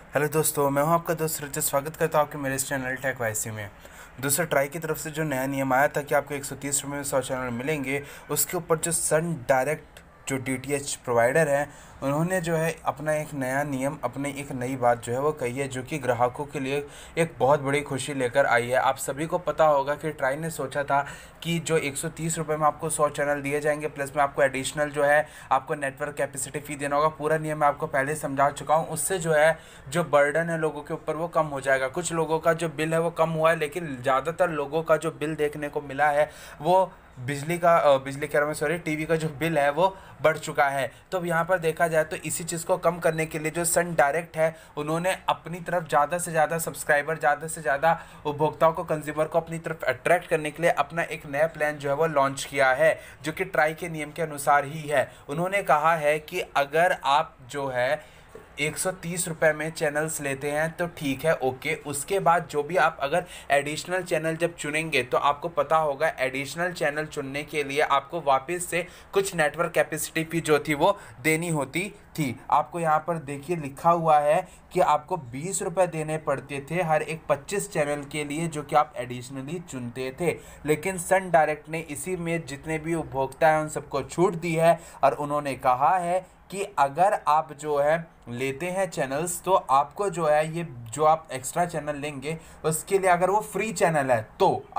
Hello दोस्तों, मैं हूं आपका दोस्त रजत। स्वागत करता हूं आपके मेरे इस चैनल टेक वाईसी में। दोस्तों, ट्राई की तरफ से जो नया नियम आया था कि आपको 130 रुपये में 100 चैनल मिलेंगे, उसके ऊपर जो सन डायरेक्ट जो डीटीएच प्रोवाइडर है, उन्होंने जो है अपना एक नया नियम, अपनी एक नई बात जो है वो कही है, जो कि ग्राहकों के लिए एक बहुत बड़ी खुशी लेकर आई है। आप सभी को पता होगा कि ट्राई ने सोचा था कि जो 130 रुपये में आपको 100 चैनल दिए जाएंगे, प्लस में आपको एडिशनल जो है आपको नेटवर्क कैपेसिटी फ़ी देना होगा। पूरा नियम मैं आपको पहले समझा चुका हूँ। उससे जो है जो बर्डन है लोगों के ऊपर वो कम हो जाएगा। कुछ लोगों का जो बिल है वो कम हुआ है, लेकिन ज़्यादातर लोगों का जो बिल देखने को मिला है वो बिजली कह रहा हूँ, सॉरी, टीवी का जो बिल है वो बढ़ चुका है। तो अब यहाँ पर देखा जाए तो इसी चीज़ को कम करने के लिए जो सन डायरेक्ट है, उन्होंने अपनी तरफ ज़्यादा से ज़्यादा सब्सक्राइबर, ज़्यादा से ज़्यादा उपभोक्ताओं को, कंज्यूमर को अपनी तरफ अट्रैक्ट करने के लिए अपना एक नया प्लान जो है वो लॉन्च किया है, जो कि ट्राई के नियम के अनुसार ही है। उन्होंने कहा है कि अगर आप जो है 130 रुपये में चैनल्स लेते हैं तो ठीक है, ओके। उसके बाद जो भी आप अगर एडिशनल चैनल जब चुनेंगे तो आपको पता होगा एडिशनल चैनल चुनने के लिए आपको वापस से कुछ नेटवर्क कैपेसिटी फी जो थी वो देनी होती थी। आपको यहाँ पर देखिए लिखा हुआ है कि आपको 20 रुपये देने पड़ते थे हर एक 25 चैनल के लिए, जो कि आप एडिशनली चुनते थे। लेकिन सन डायरेक्ट ने इसी में जितने भी उपभोक्ता हैं उन सबको छूट दी है, और उन्होंने कहा है कि अगर आप जो है लेते हैं चैनल्स तो आपको जो है ये जो आप एक्स्ट्रा चैनल लेंगे उसके लिए, अगर वो फ्री चैनल है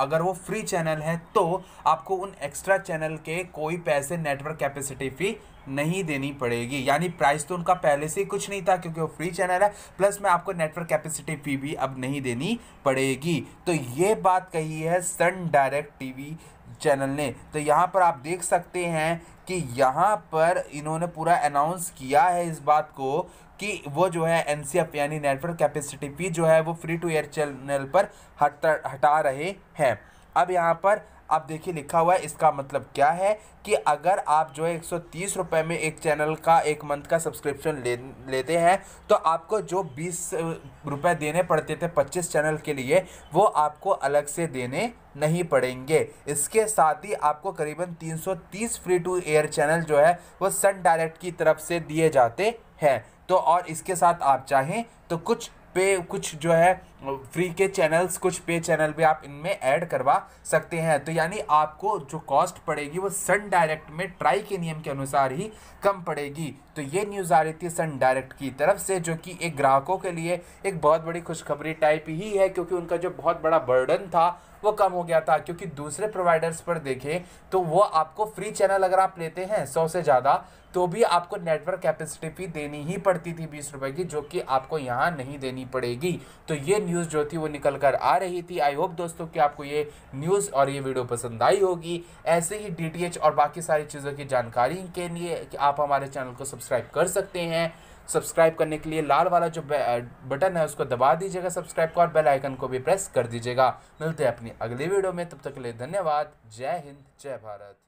तो आपको उन एक्स्ट्रा चैनल के कोई पैसे नेटवर्क कैपेसिटी फी नहीं देनी पड़ेगी। यानी प्राइस तो उनका पहले से ही कुछ नहीं था क्योंकि वो फ्री चैनल है, प्लस में आपको नेटवर्क कैपेसिटी फी भी अब नहीं देनी पड़ेगी। तो ये बात कही है सन डायरेक्ट टीवी चैनल ने। तो यहाँ पर आप देख सकते हैं कि यहाँ पर इन्होंने पूरा अनाउंस किया है इस बात को कि वो जो है एनसीएफ यानी नेटवर्क कैपेसिटी फी जो है वो फ्री टू एयर चैनल पर हटा रहे हैं। अब यहाँ पर आप देखिए लिखा हुआ है, इसका मतलब क्या है कि अगर आप जो है 130 रुपये में एक चैनल का एक मंथ का सब्सक्रिप्शन लेते हैं तो आपको जो 20 रुपये देने पड़ते थे 25 चैनल के लिए, वो आपको अलग से देने नहीं पड़ेंगे। इसके साथ ही आपको करीबन 330 फ्री टू एयर चैनल जो है वो सन डायरेक्ट की तरफ से दिए जाते हैं। तो और इसके साथ आप चाहें तो कुछ जो है फ्री के चैनल्स, कुछ पे चैनल भी आप इनमें ऐड करवा सकते हैं। तो यानी आपको जो कॉस्ट पड़ेगी वो सन डायरेक्ट में ट्राई के नियम के अनुसार ही कम पड़ेगी। तो ये न्यूज़ आ रही थी सन डायरेक्ट की तरफ से, जो कि एक ग्राहकों के लिए एक बहुत बड़ी खुशखबरी टाइप ही है, क्योंकि उनका जो बहुत बड़ा बर्डन था वो कम हो गया था। क्योंकि दूसरे प्रोवाइडर्स पर देखें तो वो आपको फ्री चैनल अगर आप लेते हैं 100 से ज़्यादा तो भी आपको नेटवर्क कैपेसिटी फी देनी ही पड़ती थी 20 रुपये की, जो कि आपको यहाँ नहीं देनी पड़ेगी। तो ये न्यूज़ जो थी वो निकल कर आ रही थी। आई होप दोस्तों कि आपको ये न्यूज़ और ये वीडियो पसंद आई होगी। ऐसे ही डीटीएच और बाकी सारी चीज़ों की जानकारी के लिए कि आप हमारे चैनल को सब्सक्राइब कर सकते हैं। सब्सक्राइब करने के लिए लाल वाला जो बटन है उसको दबा दीजिएगा सब्सक्राइब का, और बेल आइकन को भी प्रेस कर दीजिएगा। मिलते हैं अपनी अगली वीडियो में, तब तक के लिए धन्यवाद। जय हिंद, जय भारत।